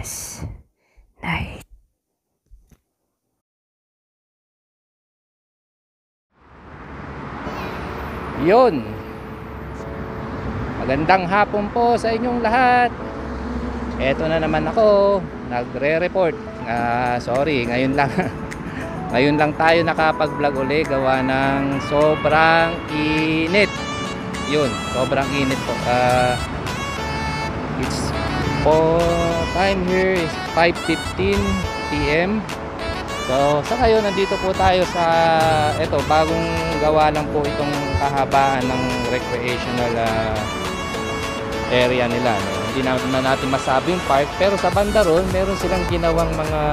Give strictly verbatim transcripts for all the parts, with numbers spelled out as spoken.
Last night. Yun. Magandang hapon po sa inyong lahat. Eto na naman ako, nagre-report. Uh, sorry, ngayon lang. Ngayon lang tayo nakapag-vlog uli gawa ng sobrang init. Yun, sobrang init po. Uh, it's po time here is five fifteen p m So sa ngayon nandito po tayo sa eto, bagong gawa lang po itong kahabaan ng recreational uh, area nila, no? Hindi naman natin masabing park, pero sa banda ron meron silang ginawang mga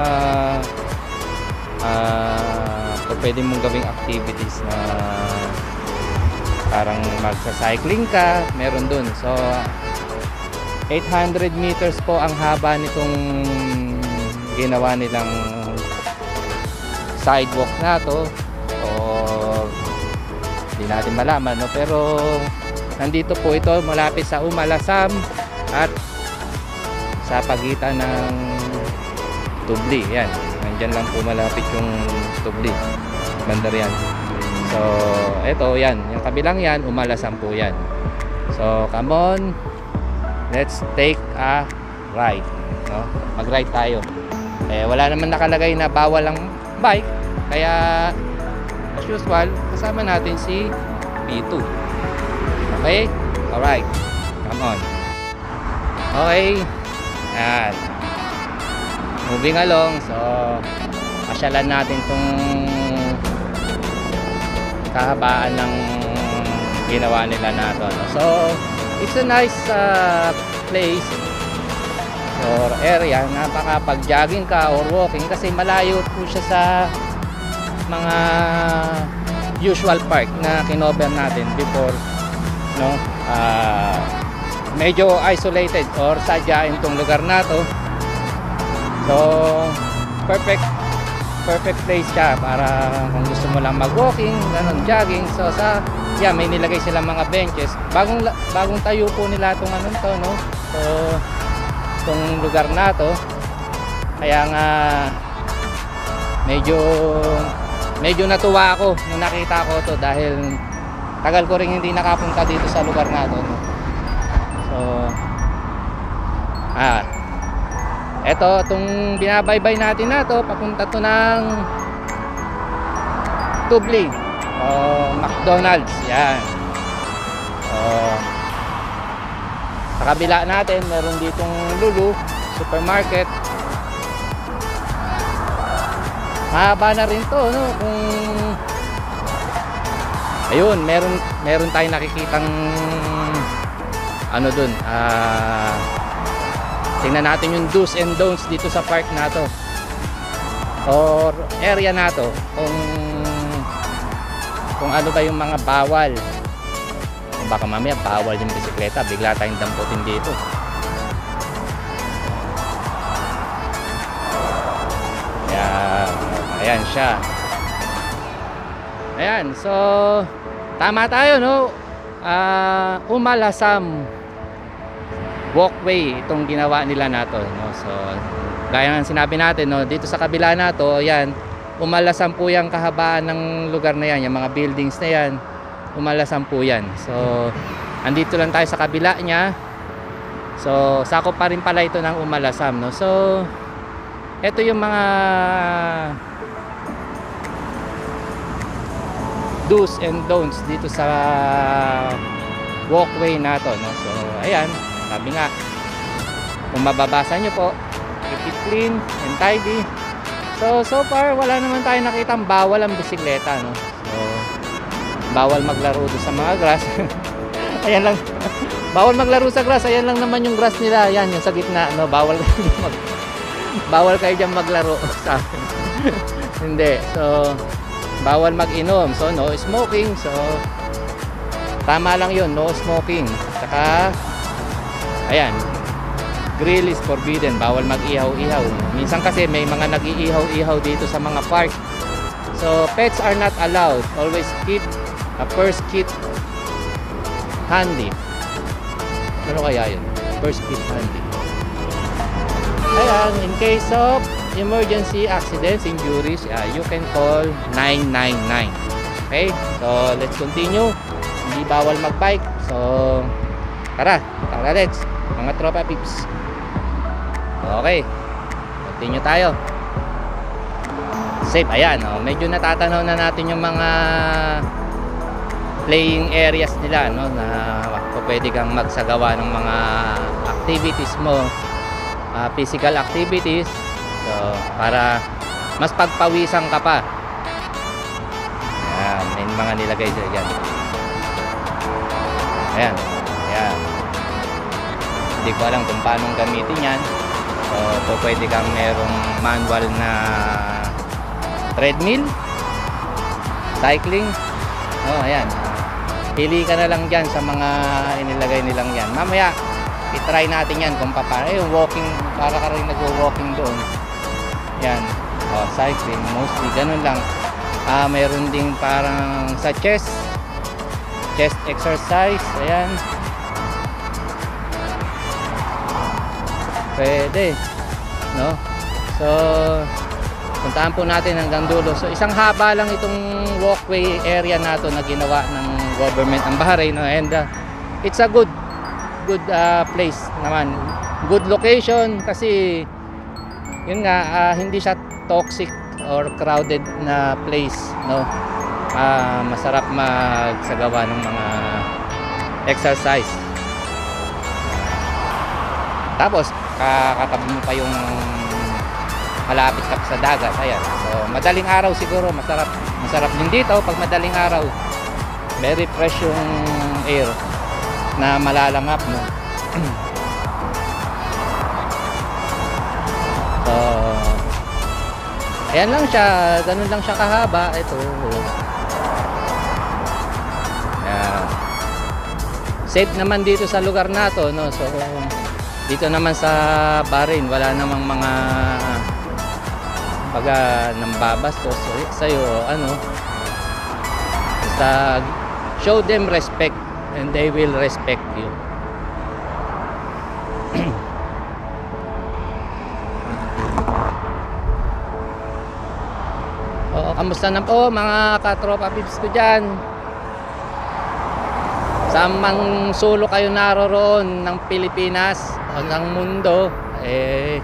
uh, pwede mong gawing activities na parang magsa-cycling ka, meron dun. So eight hundred meters po ang haba nitong ginawa nilang sidewalk na to, o hindi natin malaman, no? Pero nandito po ito malapit sa Umalasam at sa pagitan ng Tubli. Yan, nandyan lang po malapit yung Tubli, bandar yan. So ito, yan, yung kabilang yan, Umalasam po yan. So come on, let's take a ride, no? Mag-ride tayo. Eh, wala naman nakalagay na bawal ang bike, kaya as usual kasama natin si P two. Okay? Alright, come on. Okay, yan, moving along. So pasyalan natin tong kahabaan ng ginawa nila nato, no? So it's a nice uh, place or area na baka pag jogging ka or walking, kasi malayo po siya sa mga usual park na kinover natin before, no? Uh, medyo isolated or sadyain tong lugar na to. So perfect perfect place siya para kung gusto mo lang mag-walking, ganun, jogging. So sa yeah, may nilagay silang mga benches. Bagong bagong tayo po nila tong ano to, no? So itong lugar na to, kaya nga medyo medyo natuwa ako nung nakita ko to, dahil tagal ko rin hindi nakapunta dito sa lugar na to, no? So ah eto, itong binabaybay natin na to, papunta to ng Tubli o McDonald's. Yan. So sa kabila natin meron ditong Lulu supermarket. Mahaba na rin to, no? Kung ayun, meron meron tayong nakikitang ano dun, ah uh, tingnan natin yung do's and don'ts dito sa park na to or area na to, kung kung ano ba yung mga bawal. Baka mamaya bawal yung bisikleta, bigla tayong damputin dito. Ayan, ayan siya. Ayan, so tama tayo, no? uh, Umalasam walkway itong ginawa nila nato, no? So gaya ng sinabi natin, no, dito sa kabila na to, ayan, Umalasam po yung kahabaan ng lugar na yan, yung mga buildings na yan, Umalasam po yan. So andito lang tayo sa kabila nya. So sakop pa rin pala ito ng Umalasam, no? So ito yung mga do's and don'ts dito sa walkway na to, no? So ayan, sabi nga, kung mababasa nyo po, keep it clean and tidy. So so far wala naman tayo nakitang bawal ang bisikleta, no? So bawal maglaro doon sa mga grass. Ayan lang. Bawal maglaro sa grass. Ayan lang naman yung grass nila. Ayan, yung sa gitna, no? Bawal mag bawal kayo diyan maglaro sa akin. Hindi. So bawal mag-inom. So no smoking. So tama lang 'yun, no smoking. Saka ayan, grill is forbidden. Bawal mag-ihaw-ihaw. Minsan kasi may mga nag-iihaw-ihaw dito sa mga park. So pets are not allowed. Always keep a first kit handy. Ano kaya yun? First kit handy. Ayan, in case of emergency accidents, injuries, uh, you can call nine nine nine. Okay, so let's continue. Hindi bawal magbike, so tara, tara let's, mga tropa peeps. Okay, continue tayo. Safe, ayan, oh, medyo natatanaw na natin yung mga playing areas nila, no, na pwede kang magsagawa ng mga activities mo, uh, physical activities, so para mas pagpawisan ka pa. Ayan, may mga nilagay dyan. Ayan, ayan. Hindi ko alam kung paano gamitin yan. So, so pwede kang merong manual na treadmill, cycling. Oh, ayan. Pili ka na lang dyan sa mga inilagay nilang yan. Mamaya, itry natin yan kung paano. Eh, yung walking, para ka rin nag-walking doon. Yan. Oh, cycling, mostly. Ganun lang. Ah, mayroon ding parang sa chest chest exercise, ayan, pwede, no? So puntahan po natin hanggang dulo. So isang haba lang itong walkway area na to na ginawa ng government ng Bahrain, no? And uh, it's a good good uh, place naman, good location kasi yun nga, uh, hindi siya toxic or crowded na place, no? Uh, masarap magsagawa ng mga exercise. Tapos kakatabi mo pa yung malapit ka sa dagat, ayan. So madaling araw siguro masarap, masarap din dito pag madaling araw. Very fresh yung air na malalangap, no? So ayan lang siya, ganun lang siya kahaba. Ito, ayan. Safe naman dito sa lugar na to, no? So dito naman sa Bahrain wala namang mga baga nambabastos sa'yo, ano, basta show them respect and they will respect you. O, kamusta na po mga katropa pips ko dyan? Saan mang sulok kayo naroroon ng Pilipinas o ng mundo, eh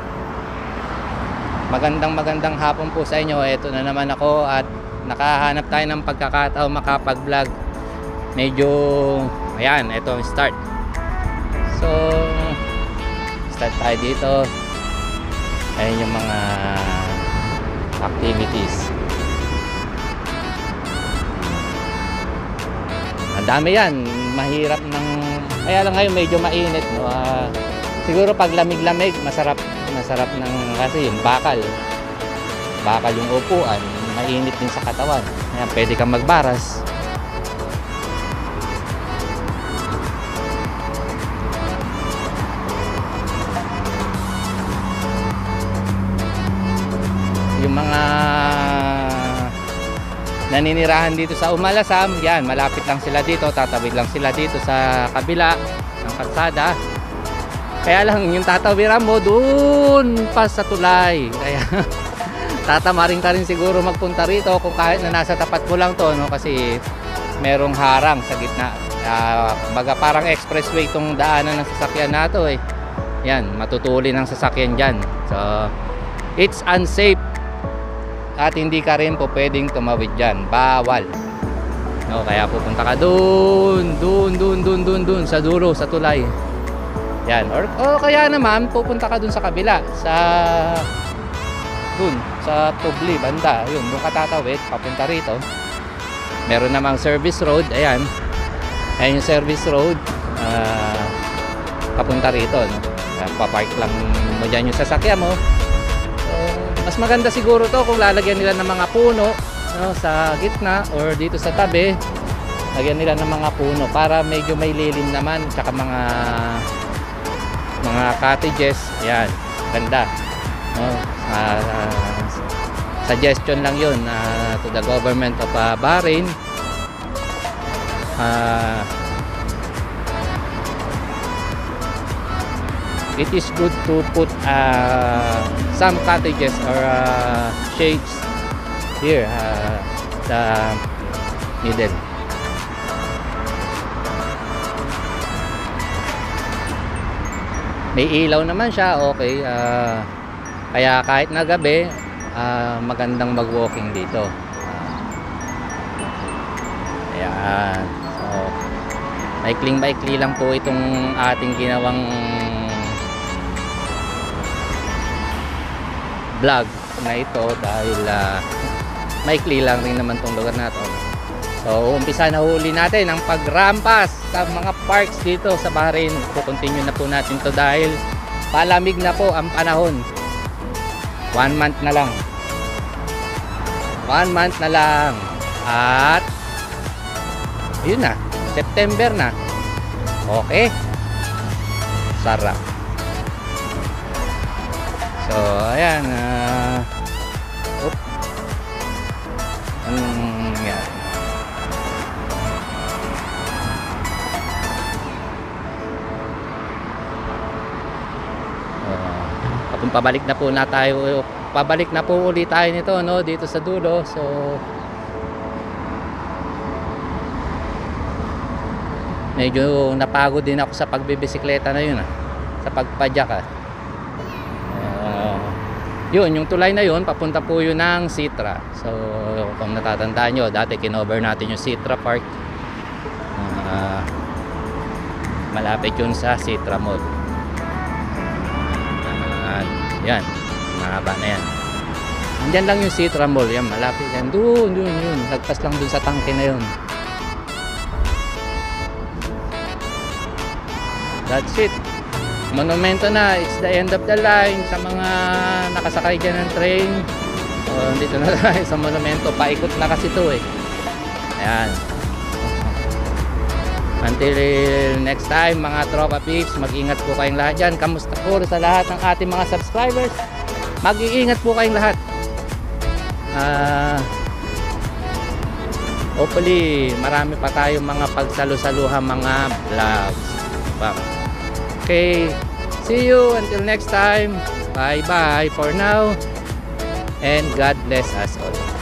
magandang magandang hapon po sa inyo. Ito na naman ako at nakahanap tayo ng pagkakataon makapag vlog. Medyo, ayan, ito start. So start tayo dito. Ayan yung mga activities. Ang dami yan, mahirap ng, kaya lang ngayon medyo mainit, no? Uh, siguro pag lamig-lamig masarap, masarap ng, kasi yung bakal bakal yung upuan, mainit din sa katawan. Ayan, pwede kang magbaras. Yung mga naninirahan dito sa Umalasam, yan, malapit lang sila dito, tatawid lang sila dito sa kabila ng kalsada. Kaya lang yung tatawiran mo doon pa sa tulay, kaya tatamarin ka rin siguro magpunta rito kung kahit na nasa tapat mo lang to, no? Kasi merong harang sa gitna. Uh, baga parang expressway itong daanan ng sasakyan na to, eh. Yan, matutuli ng sasakyan dyan. So it's unsafe at hindi ka rin po pwedeng tumawid dyan, bawal, no? Kaya pupunta ka doon doon doon doon doon doon sa dulo, sa tulay, yan. Or, o kaya naman pupunta ka doon sa kabila, sa doon sa Tubli banda, yun, doon ka tatawid papunta rito. Meron namang service road, ayan, ayan yung service road, uh, papunta rito, no? Papark lang mo dyan yung sasakyan mo. Mas maganda siguro to kung lalagyan nila ng mga puno, no, sa gitna or dito sa tabi. Lagyan nila ng mga puno para medyo may lilim naman, tsaka mga mga cottages. Ayan, ganda, no? Uh, uh, suggestion lang yun uh, to the government of uh, Bahrain. Uh, it is good to put uh, some cottages or uh, shades here, uh, the middle. May ilaw naman siya, okay. Uh, kaya kahit na gabi, uh, magandang mag-walking dito. Uh, ayan. So, maikling-maikli lang po itong ating ginawang vlog na ito dahil uh, maikli lang rin naman itong lugar na ito. So, umpisa na huli natin ang pagrampas sa mga parks dito sa Bahrain. Kukontinue na po natin to dahil palamig na po ang panahon. One month na lang. One month na lang. At yun na, September na. Okay. Sarap. So, ayan. Uh, oop. Anong nangyari? Kung pabalik na po na tayo, pabalik na po ulit tayo nito, no, dito sa dulo. So medyo napagod din ako sa pagbibisikleta na yun, ah, sa pagpadyak, ah. Uh, yun, yung tulay na yun papunta po yun ng Sitra. So kung natatandaan nyo, dati kinover natin yung Sitra Park, uh, malapit yun sa Sitra Mall. Yan, mahaba na yan. Andyan lang yung Sitra Mall, yan, malapit yan. Doon, doon, yun. Lagpas lang doon sa tangke na yun. That's it. Monumento na, it's the end of the line sa mga nakasakay dyan ng train. So, dito na tayo sa monumento. Paikot na kasi ito eh. Ayan. Until next time mga tropa peeps, mag-ingat po kayong lahat dyan. Kamusta po sa lahat ng ating mga subscribers? Mag-iingat po kayong lahat. uh, Hopefully marami pa tayong mga pagsalo-saluhan mga vlogs. Okay, see you until next time. Bye bye for now, and God bless us all.